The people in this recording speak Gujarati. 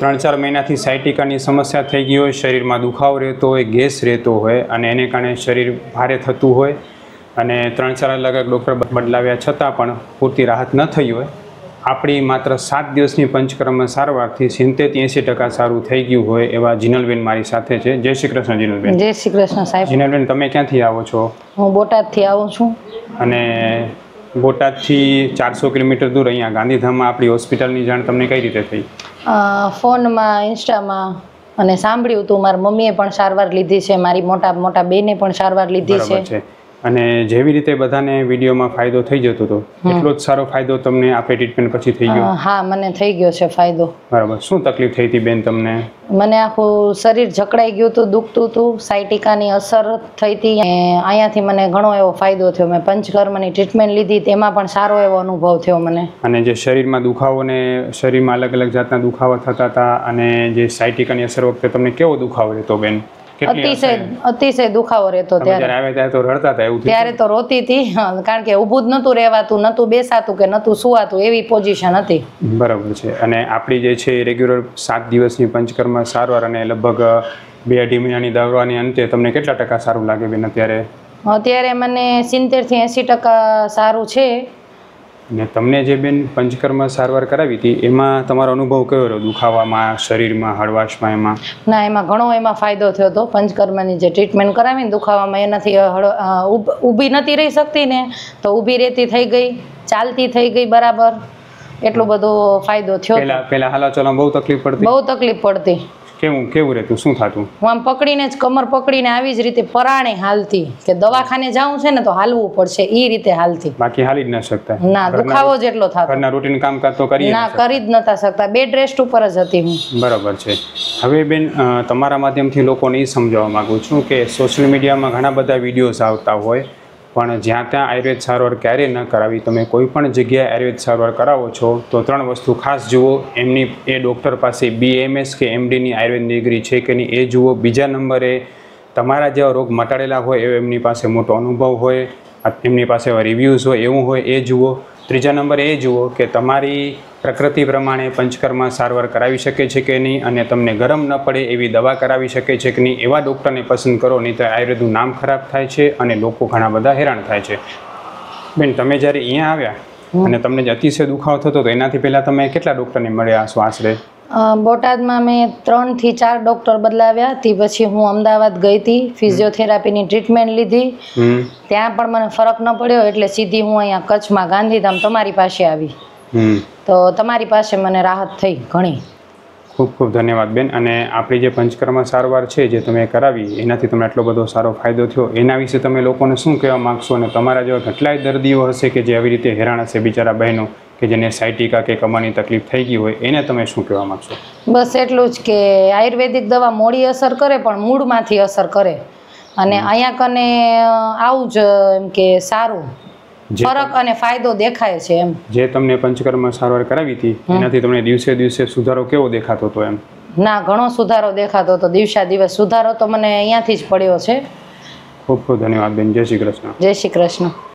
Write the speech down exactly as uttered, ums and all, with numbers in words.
ત્રણ ચાર મહિનાથી સાયટિકાની સમસ્યા થઈ ગઈ હોય, શરીરમાં દુખાવો રહેતો હોય, ગેસ રહેતો હોય અને એને કારણે શરીર ભારે થતું હોય અને ત્રણ ચાર અલગ અલગ ડૉક્ટર બદલાવ્યા છતાં પણ પૂરતી રાહત ન થઈ હોય, આપણી માત્ર સાત દિવસની પંચકર્મ સારવારથી સિત્તેર એંસી ટકા સારું થઈ ગયું હોય એવા જીનલબેન મારી સાથે છે. જય શ્રી કૃષ્ણ જીનલબેન. જય શ્રી કૃષ્ણ સાહેબ. જીનલબેન, તમે ક્યાંથી આવો છો? હું બોટાદથી આવું છું. અને બોટાદથી ચારસો કિલોમીટર દૂર અહીંયા ગાંધીધામમાં આપણી હોસ્પિટલની જાણ તમને કઈ રીતે થઈ? ફોનમાં, ઇન્સ્ટામાં અને સાંભળ્યું હતું. મારી મમ્મીએ પણ સારવાર લીધી છે, મારી મોટા મોટા બેને પણ સારવાર લીધી છે. અને જેવી રીતે બધાને વિડીયોમાં ફાયદો થઈ જતો હતો એટલો જ સારો ફાયદો તમને આપણે ટ્રીટમેન્ટ પછી થઈ ગયો? હા, મને થઈ ગયો છે ફાયદો. બરાબર. શું તકલીફ થઈ હતી બેન તમને? મને આખું શરીર જકડાઈ ગયું હતું, દુખતું હતું, સાયટિકાની અસર થઈ હતી. અહીંયાથી મને ઘણો એવો ફાયદો થયો. મેં પંચકર્મની ટ્રીટમેન્ટ લીધી, તેમાં પણ સારો એવો અનુભવ થયો મને. અને જે શરીરમાં દુખાવો ને શરીરમાં અલગ અલગ જાતના દુખાવા થતા હતા અને જે સાયટિકાની અસર વખતે તમને કેવો દુખાવો રહેતો બેન? અતિશય અતિશય દુખાવો રહેતો. ત્યારે તો રડતા હતા એવું? ત્યારે તો રોતી હતી, કારણ કે ઊભું જ નતું રહેવાતું, નતું બેસાતું કે નતું સુવાતું, એવી પોઝિશન હતી. બરાબર છે. અને આપણી જે છે રેગ્યુલર સાત દિવસની પંચકર્મ સારવાર અને લગભગ બે અઢી મહિનાની દવાની અંતે તમને કેટલા ટકા સારું લાગે બેન અત્યારે? અત્યારે મને સિત્તેર થી એંસી ટકા સારું છે. ને તમને જે બેન પંચકર્મ સારવાર કરાવી હતી એમાં તમારો અનુભવ કયો રહ્યો? દુખાવામાં, શરીરમાં, હળવાશમાં? એમાં ના, એમાં ઘણો એમાં ફાયદો થયો હતો. પંચકર્મની જે ટ્રીટમેન્ટ કરાવીને દુખાવામાં એનાથી ઊભી નથી રહી શકતી ને, તો ઊભી રહેતી થઈ ગઈ, ચાલતી થઈ ગઈ બરાબર. એટલો બધો ફાયદો થયો. પહેલા પહેલા હાલાચાલમાં બહુ તકલીફ પડતી? બહુ તકલીફ પડતી. કેવું કેવું રહેતું? શું થતું? હું આમ પકડીને જ, કમર પકડીને આવી જ રીતે પરાણે હાલતી, કે દવાખાને જાવું છે ને તો હાલવું પડશે એ રીતે હાલતી. બાકી હાલી જ ન શકતા? ના, દુખાવો જ એટલો થતો. ઘરના રૂટીન કામકાજ તો કરી ના, કરી જ નતા શકતા. બેડ રેસ્ટ ઉપર જ હતી હું. બરાબર છે. હવે બેન, તમારા માધ્યમથી લોકોને એ સમજાવવા માંગુ છું કે સોશિયલ મીડિયામાં ઘણા બધા વિડીયોઝ આવતા હોય, પણ જ્યાં ત્યાં આયુર્વેદ સારવાર ક્યારેય ન કરાવી. તમે કોઈ પણ જગ્યાએ આયુર્વેદ સારવાર કરાવો છો તો ત્રણ વસ્તુ ખાસ જુઓ. એમની એ ડૉક્ટર પાસે બી એમ એસ કે એમ ડીની આયુર્વેદની ડિગ્રી છે કે નહીં એ જુઓ. બીજા નંબરે તમારા જેવા રોગ મટાડેલા હોય એવો એમની પાસે મોટો અનુભવ હોય, એમની પાસે એવા રિવ્યૂઝ હોય એવું હોય એ જુઓ. ત્રીજા નંબરે એ જુઓ કે તમારી પ્રકૃતિ પ્રમાણે પંચકર્મ સારવાર કરાવી શકે છે કે નહીં અને તમને ગરમ ન પડે એવી દવા કરાવી શકે છે કે નહીં, એવા ડૉક્ટરને પસંદ કરો. નહીં તો આયુર્વેદનું નામ ખરાબ થાય છે અને લોકો ઘણા બધા હેરાન થાય છે. બેન, તમે જ્યારે અહીંયા આવ્યા અને તમને જે અતિશય દુખાવો થતો તો એનાથી પહેલાં તમે કેટલા ડૉક્ટરને મળ્યા છો આશરે? બોટાદમાં મેં ત્રણ થી ચાર ડૉક્ટર બદલાવ્યા. તે પછી હું અમદાવાદ ગઈ હતી, ફિઝિયોથેરાપીની ટ્રીટમેન્ટ લીધી. ત્યાં પણ મને ફરક ન પડ્યો એટલે સીધી હું અહીંયા કચ્છમાં ગાંધીધામ તમારી પાસે આવી. તો તમારી પાસે મને રાહત થઈ ઘણી. ખૂબ ખૂબ ધન્યવાદ બેન. અને આપણી જે પંચકર્મ સારવાર છે જે તમે કરાવી એનાથી તમને એટલો બધો સારો ફાયદો થયો, એના વિશે તમે લોકોને શું કહેવા માગશો? અને તમારા જેવા કેટલાય દર્દીઓ હશે કે જે આવી રીતે હેરાન હશે, બિચારા બહેનો કે જેને સાયટિકા કે કમરની તકલીફ થઈ ગઈ હોય, એને તમે શું કહેવા માગશો? બસ એટલું જ કે આયુર્વેદિક દવા મોડી અસર કરે પણ મૂળમાંથી અસર કરે. અને અહીંયા કને આવું જ એમ કે સારું ફરક અને ફાયદો દેખાય છે. એમ જે તમને પંચકર્મ સારવાર કરાવી હતી એનાથી તમને દિવસે દિવસે સુધારો કેવો દેખાતો હતો? એમ ના, ઘણો સુધારો દેખાતો હતો. દિવસા દિવસ સુધારો તો મને અહીંયાથી જ પડ્યો છે. ખૂબ ખૂબ ધન્યવાદ બેન. જય શ્રી કૃષ્ણ. જય શ્રી કૃષ્ણ.